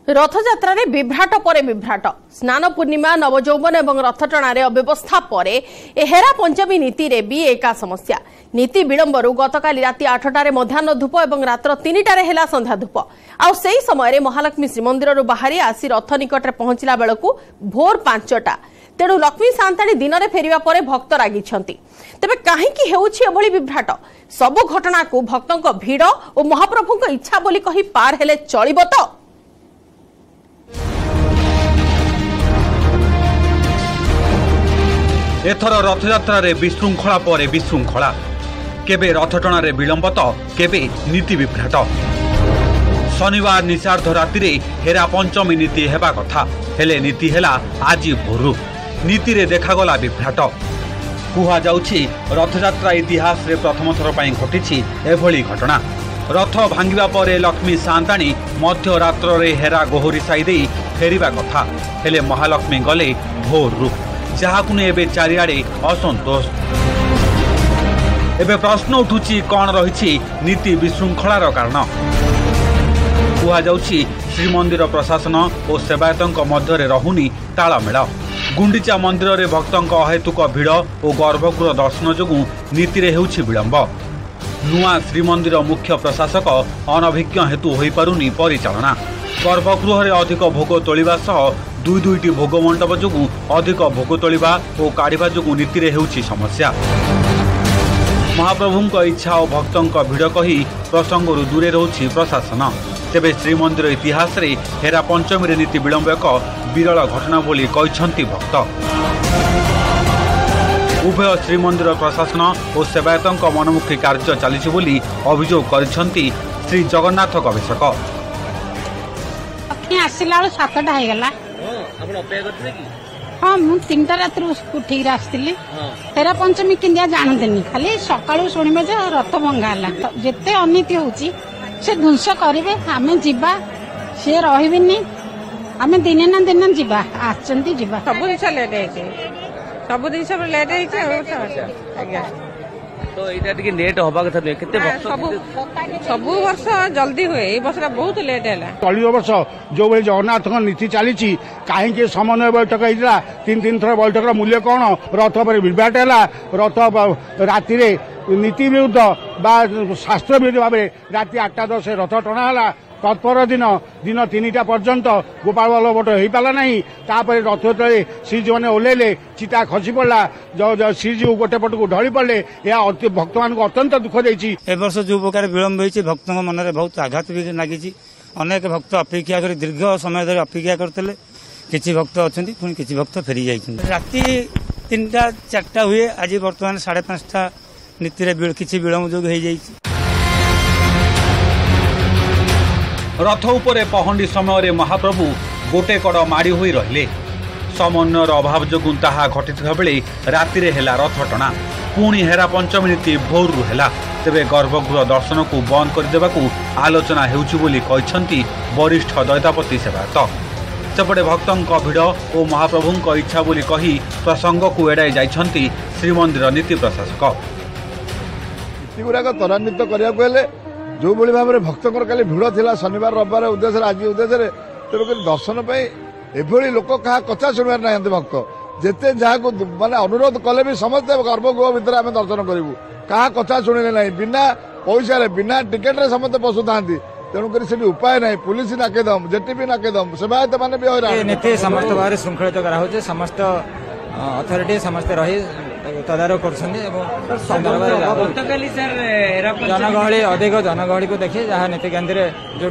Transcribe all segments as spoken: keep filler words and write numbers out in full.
रथयात्रा रे विभ्राट पर विभ्राट स्नान पूर्णिमा नवजौवन और रथटणार अव्यवस्था पर हेरा पंचमी नीति रे भी एका समस्या। नीति विलंबरू गतकाली राति आठटारे मध्याह्न धूप और रात्र तीनटारे हेला संध्या धूप आउ सेही समय महालक्ष्मी श्रीमंदिर बाहरी आसी रथ निकट पहुंचला बेलू भोर पांचटा। तेणु लक्ष्मी सांताणी दिन में फेरिया पर भक्त रागी तेबे कहीं होउछि विभ्राट सबु घटना को भक्तों भिड़ और महाप्रभु इच्छा बोली कही पार हेले चलिबो तो। एथर रथयात्रा रे विशृंखला पर विशृंखला केबे रथटणार रे विलंब तो केबे नीति विभ्राट। शनिवार निशार्ध राति रे हेरा पंचमी नीति हेबा कथा हेले नीति हेला आज भोरु नीति रे देखागला विभ्राट। कुहा जाउछि रथयात्रा इतिहास रे प्रथम थर पई घटिछि एभली घटना। रथ भांगिबा परे लक्ष्मी सांताणी मध्य रात्र रे हेरा गोहरी साई देई फेरिबा कथा हेले महालक्ष्मी गले भोरु जहाकु एबे चारिआडे असंतोष। एबे प्रश्न उठुछि कौन रही नीति विशृंखलार कारण। कुहा जाउछि श्रीमंदिर प्रशासन और सेवायतों मध्य रहुनी तालमेल। गुंडीचा मंदिर रे भक्तों अहेतुक भिड़ और गर्भगृह दर्शन जोगु नीति रे हेउछि विलंब। नुआ श्रीमंदिर मुख्य प्रशासक अनभिज्ञ हेतु होई पारुनी परिचालना। गर्भगृह रे अधिक भोग तोलिबा सह दुई दुईटी भोग मंडप जोगु अधिक भोग तोलिबा और काढ़िबा जोगु नीति रे हेउछि समस्या। महाप्रभुଙ୍କ इच्छा और भक्तों भिड़ कही प्रसंगरु दूरे रहुछि प्रशासन। तेबे श्रीमंदिर इतिहास रे हेरा पंचमी रे नीति विलंब एक विरल घटना बोली कहिसंती भक्त। उभय श्रीमंदिर प्रशासन और सेवायतों मनमुखी कार्य चलिछि बोली अभियोग करिसंती श्री जगन्नाथ गवेषक। आसला सातटा होगा हाँ मुझे तीन टा रात उठिक आसती हेरा पंचमी किंदिया जानते खाली सकालू शुणे जे रथ भंगा है जिते अनीति होची से ध्वंस करेंगे आम जा सी रही आम दिने ना दिन जा आसती जा सब जिस लेट सब जिस लेट तो ये टिके लेट हवा कथा नहीं केते सब सब वर्ष जल्दी हुए ए वर्ष बहुत लेट है। चलित वर्ष जो भाई जगन्नाथ नीति चली कहीं समन्वय बैठक होता तीन तीन थर बैठक मूल्य कौन रथ पर विभ्राट है रथ राति नीति विरुद्ध बा शास्त्र विरुद्ध भाव राति आठटा दस रथ टणा तत्पर दिन दिन तीन टा पर्यंत गोपाल बल्लभ भट्ट हो पारा ना तापर रथ तले श्रीजी मैंने ओह्लैले चिता खसी पड़ा श्रीजी गोटे पट को ढली पड़े यह भक्त मान अत्यंत दुख देती। ए वर्ष जो प्रकार विलंब होती भक्तों मन में बहुत आघात भी लगी। अनेक भक्त अपेक्षा कर दीर्घ समय धरी अपेक्षा करते किसी भक्त अच्छा पुणी किसी भक्त फेरी जाती राति तीन टा चार्टा हुए आज बर्तमान साढ़े पांचटा नीति किसी विलंब जो हो जाती। रथ उपरे पहंडी समय महाप्रभु गोटे कड़ माड़ी होई रहिले। समन्वयर अभाव जोगु ताहा घटिथिबा बेले राति रे हेला रथ टणा पुणी हेरा पंचमी नीति भोरु हेला। तेबे गर्भगृह दर्शन को बंद कर देबाकू आलोचना हेउछि बोली कहिसंती वरिष्ठ दैतापति सेवायत। सेपटे भक्तों भिड़ और महाप्रभुଙ୍କ इच्छा बोली कही प्रसंग को एड़ाई जाइछंती श्रीमंदिर नीति प्रशासक। नीति गुड़ाक त्वरान्वित करने जो भाई भाव में भक्तों काली भिड़ थी शनिवार रविवार उद्देश्य आज उद्देश्य तेणुक दर्शन एभली लोक क्या कथा शुणवार ना भक्त जिते जहाँ माने अनुरोध कले भी समस्ते गर्भगृह भितर आम दर्शन करूँ क्या कथा शुणिले ना बिना पैसा बिना टिकेट समस्ते पशु था तेणुक उपाय ना पुलिस नाकेदम जेटीपी नाकेदम सेवायत मैंने भी नीति समस्त भाव श्रृंखलित कराऊे समस्त अथॉरिटी समस्त रही तदारक कर जनगहली अधिक जनगहली को देखिए जहाँ नीति केन्द्र जो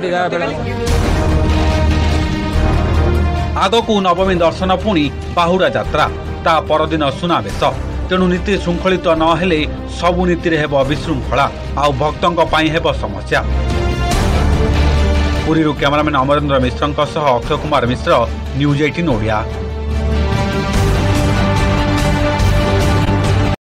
आगक नवमी दर्शन पुणी बाहुड़ा यात्रा ता परदिन सुनावेश। तेणु नीति श्रृंखलित नहेले सबु नीति रे हेब विशृंखला आउ भक्तों हेब समस्या। पुरी कैमरामैन अमरेन्द्र मिश्र अक्षय कुमार मिश्र न्यूज अठारह ओडिया।